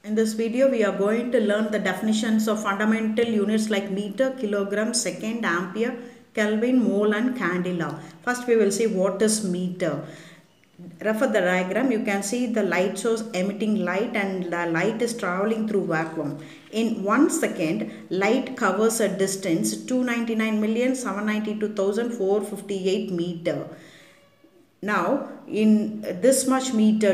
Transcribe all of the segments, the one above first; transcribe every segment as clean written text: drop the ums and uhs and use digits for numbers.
In this video, we are going to learn the definitions of fundamental units like meter, kilogram, second, ampere, Kelvin, mole and candela. First, we will see what is meter. Refer the diagram. You can see the light source emitting light and the light is traveling through vacuum. In 1 second, light covers a distance 299,792,458 meter. Now, in this much meter,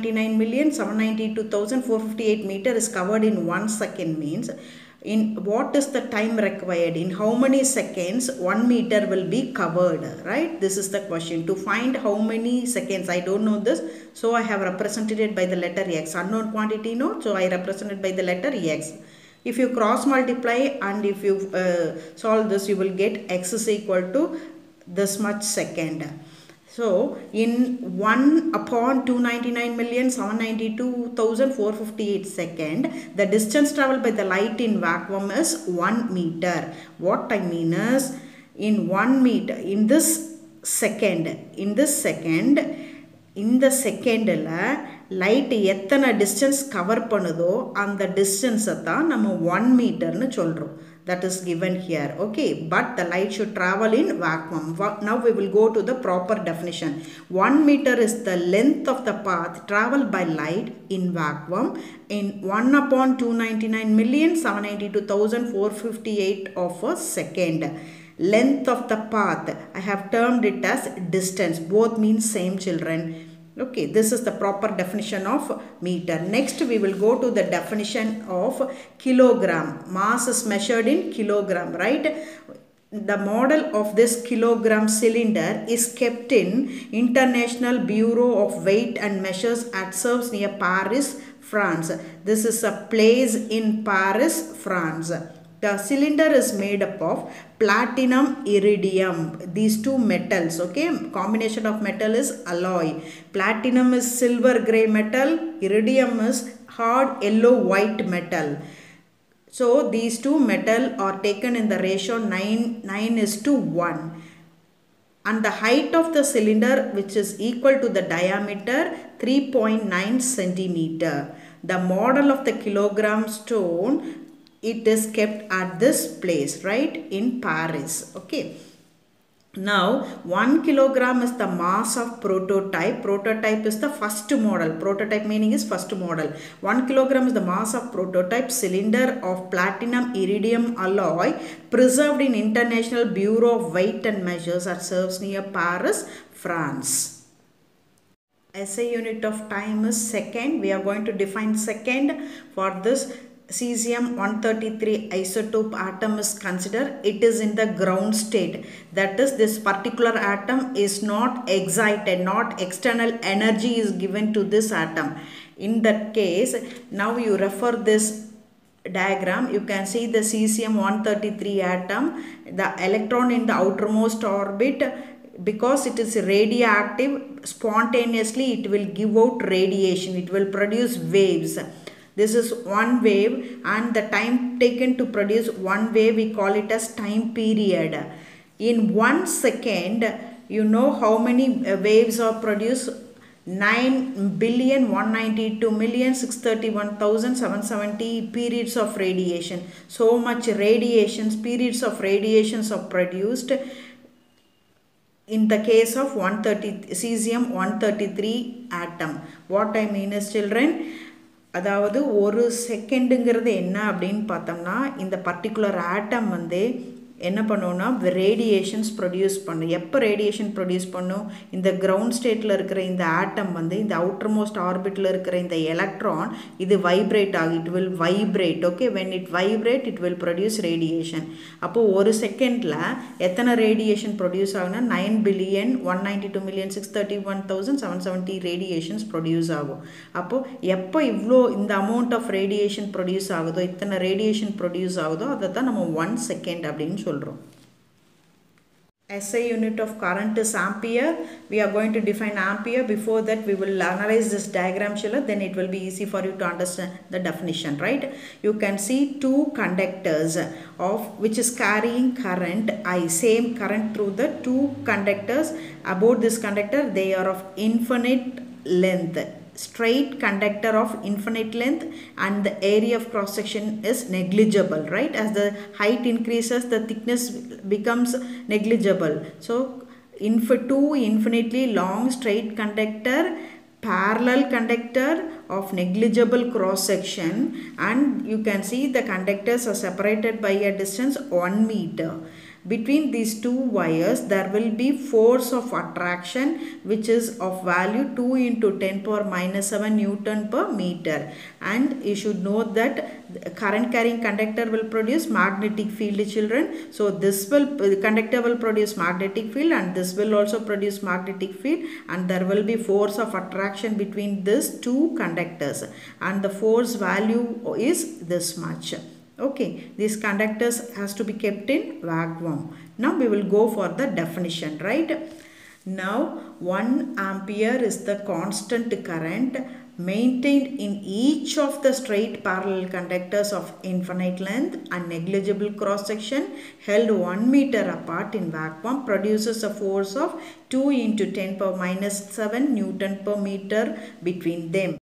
299,792,458 meter is covered in 1 second means, in what is the time required? In how many seconds 1 meter will be covered, right? This is the question. To find how many seconds, I don't know this, so I have represented it by the letter X. Unknown quantity, no, so I represent it by the letter X. If you cross multiply and if you solve this, you will get X is equal to this much second. So, in 1 upon 299,792,458 second, the distance traveled by the light in vacuum is 1 meter. What I mean is, in 1 meter, in the second, light எத்தனை distance cover பண்ணுதோ அந்த distance தான் நம்ம 1 மீட்டர்னு சொல்றோம். That is given here, okay, but the light should travel in vacuum. Now we will go to the proper definition. 1 meter is the length of the path traveled by light in vacuum in 1 upon 299,792,458 of a second. Length of the path, I have termed it as distance. Both mean same, children. Okay, this is the proper definition of meter. Next, we will go to the definition of kilogram. Mass is measured in kilogram, right? The model of this kilogram cylinder is kept in International Bureau of Weight and Measures at Sèvres near Paris, France. This is a place in Paris, France. The cylinder is made up of platinum, iridium, these two metals, okay. Combination of metal is alloy. Platinum is silver gray metal, iridium is hard yellow white metal. So these two metal are taken in the ratio 9:1. And the height of the cylinder, which is equal to the diameter, 3.9 centimeter. The model of the kilogram stone, it is kept at this place, right, in Paris, okay. Now, 1 kilogram is the mass of prototype. Prototype is the first model. Prototype meaning is first model. 1 kilogram is the mass of prototype cylinder of platinum iridium alloy preserved in International Bureau of Weight and Measures at Sèvres near Paris, France. SI unit of time is second. We are going to define second. For this, cesium-133 isotope atom is considered. It is in the ground state. That is, this particular atom is not excited, not external energy is given to this atom. In that case, now you refer this diagram, you can see the cesium-133 atom, the electron in the outermost orbit, because it is radioactive, spontaneously it will give out radiation, it will produce waves. This is one wave, and the time taken to produce one wave, we call it as time period. In 1 second, you know how many waves are produced? 9,192,631,770 periods of radiation. So much radiations, periods of radiations are produced in the case of cesium-133 atom. What I mean is, children, அதாவது ஒரு செகண்டுங்கிறது என்ன அப்படின்னு பார்த்தோம்னா, இந்த particular ஆட்டம் வந்து என்ன பண்ணுவோம்னா radiations produce பண்ணும். எப்போ ரேடியேஷன் ப்ரொடியூஸ் பண்ணும்? இந்த கிரவுண்ட் ஸ்டேட்டில் இருக்கிற இந்த ஆட்டம் வந்து இந்த அவுட்டர் மோஸ்ட் ஆர்பிட்டில் இருக்கிற இந்த எலக்ட்ரான் இது வைப்ரேட் ஆகும். It will vibrate, okay. When it vibrate it will produce radiation. அப்போது ஒரு செகண்டில் எத்தனை ரேடியேஷன் ப்ரொடியூஸ் ஆகுனா 9,192,631,770 ரேடியேஷன்ஸ் ப்ரொடியூஸ் ஆகும். அப்போது எப்போ இவ்வளோ இந்த அமௌண்ட் ஆஃப் ரேடியேஷன் ப்ரொடியூஸ் ஆகுதோ, இத்தனை ரேடியேஷன் ப்ரொடியூஸ் ஆகுதோ, அதை தான் நம்ம 1 செகண்ட் அப்படின்னு சொல்கிறோம். SI unit of current is ampere. We are going to define ampere. Before that, we will analyze this diagram, children. Then it will be easy for you to understand the definition, right? You can see two conductors of which is carrying current I. Same current through the two conductors. About this conductor, they are of infinite length. straight conductor of infinite length and the area of cross section is negligible, right? As the height increases, the thickness becomes negligible. So two infinitely long straight conductor, parallel conductor of negligible cross section, and you can see the conductors are separated by a distance 1 meter. Between these two wires there will be force of attraction which is of value 2 into 10 power minus 7 Newton per meter, and you should note that current carrying conductor will produce magnetic field, children. So this conductor will produce magnetic field and this will also produce magnetic field, and there will be force of attraction between these two conductors, and the force value is this much. Okay, these conductors has to be kept in vacuum. Now we will go for the definition, right? Now 1 ampere is the constant current maintained in each of the straight parallel conductors of infinite length and negligible cross section held 1 meter apart in vacuum produces a force of 2 into 10 power minus 7 Newton per meter between them.